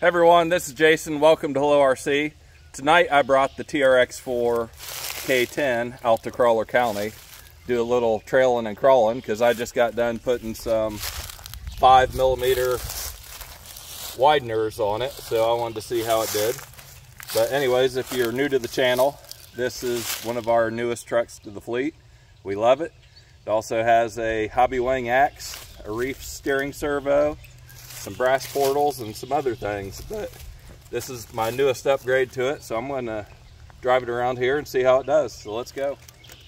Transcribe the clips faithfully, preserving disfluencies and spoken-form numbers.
Hey everyone, this is Jason. Welcome to Hello R C. Tonight I brought the T R X four K ten out to Crawler County. Do a little trailing and crawling because I just got done putting some five millimeter wideners on it, so I wanted to see how it did. But anyways, if you're new to the channel, this is one of our newest trucks to the fleet. We love it. It also has a Hobbywing axe, a reef steering servo, some brass portals, and some other things. But this is my newest upgrade to it, so I'm going to drive it around here and see how it does. So let's go.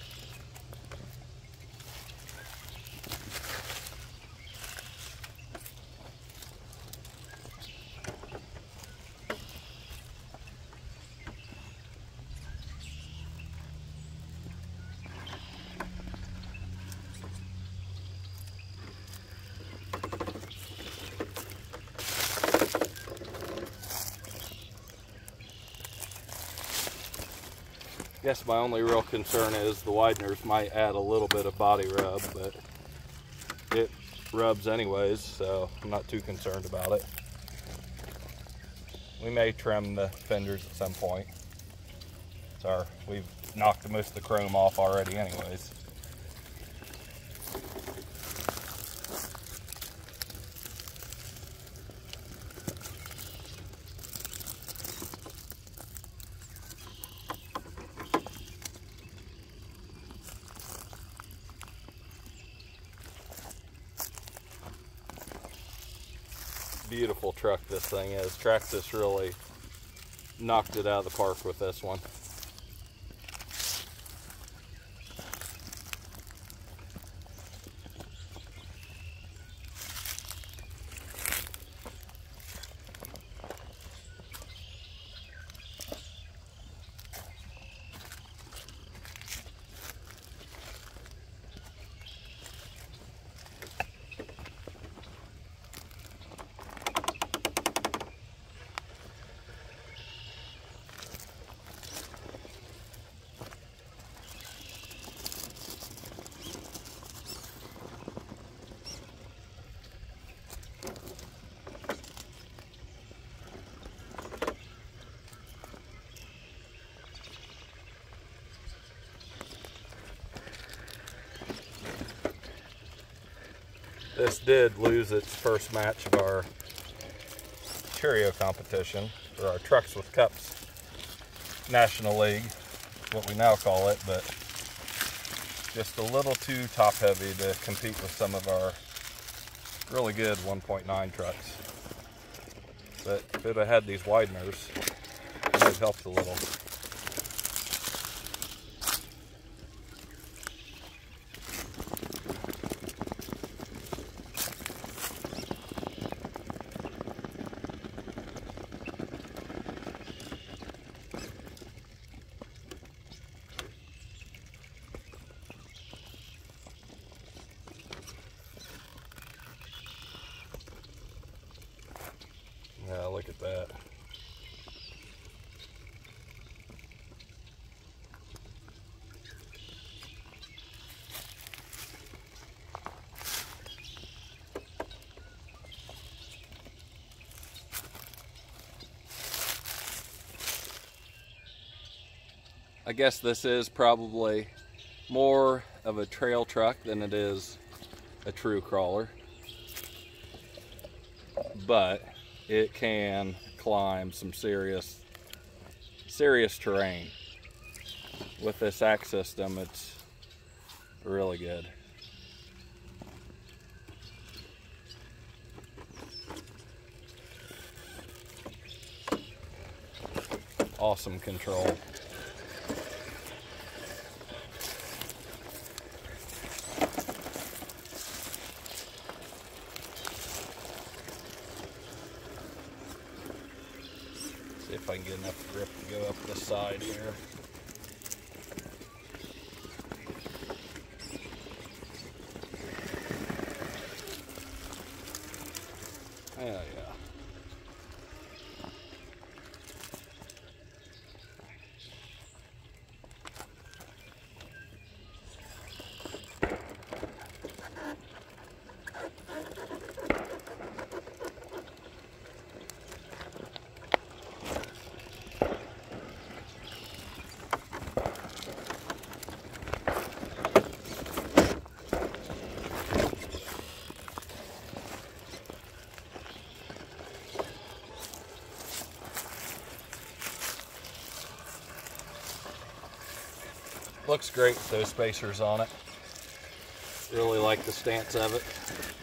I guess my only real concern is the wideners might add a little bit of body rub, but it rubs anyways, so I'm not too concerned about it. We may trim the fenders at some point. It's our, we've knocked most of the chrome off already anyways. Beautiful truck this thing is. Traxxas really knocked it out of the park with this one. This did lose its first match of our Cheerio competition, or our Trucks with Cups National League, what we now call it, but just a little too top heavy to compete with some of our really good one point nine trucks. But if it had had these wideners, it would have helped a little. Yeah, look at that. I guess this is probably more of a trail truck than it is a true crawler, but it can climb some serious, serious terrain. With this axe system, it's really good. Awesome control. See if I can get enough grip to go up the side here. Oh yeah. Looks great with those spacers on it. Really like the stance of it.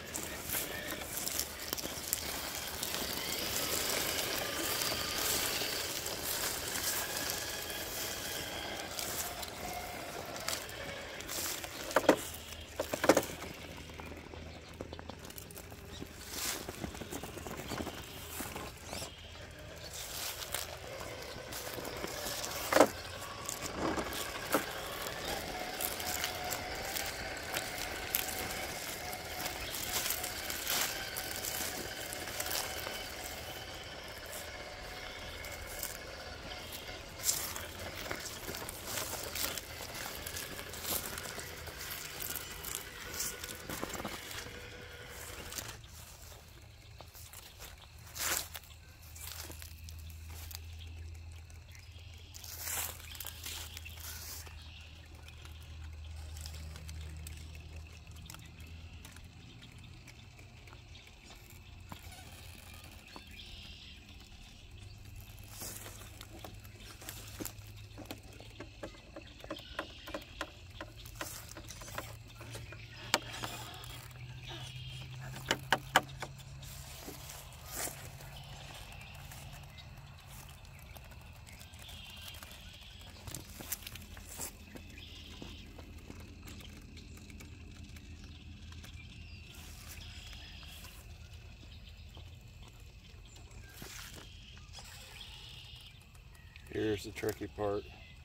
Here's the tricky part.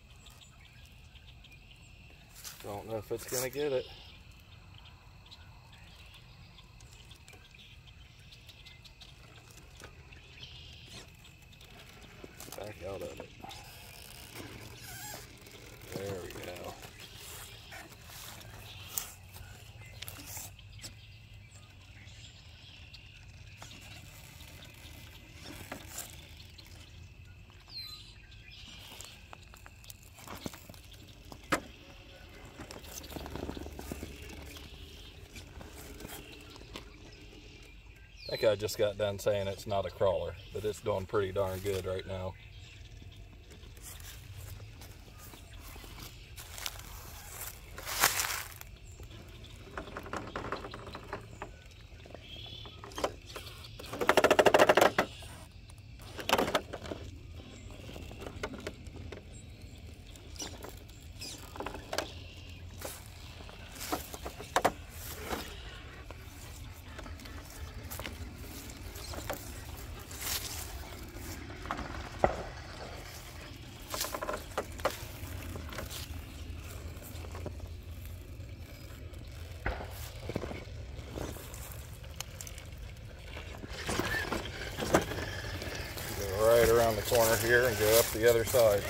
Don't know if it's gonna get it. Back out of it. There we go. I think I just got done saying it's not a crawler, but it's doing pretty darn good right now. Right around the corner here and go up the other side.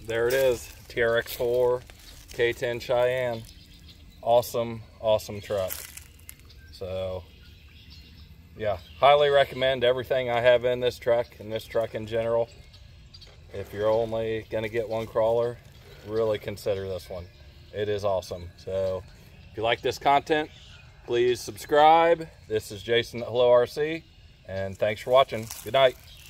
there it is, T R X four K ten Cheyenne. Awesome, awesome truck. So yeah, highly recommend everything I have in this truck and this truck in general. If you're only gonna get one crawler, really consider this one. It is awesome. So if you like this content, please subscribe. This is Jason at Hello R C, and thanks for watching. Good night.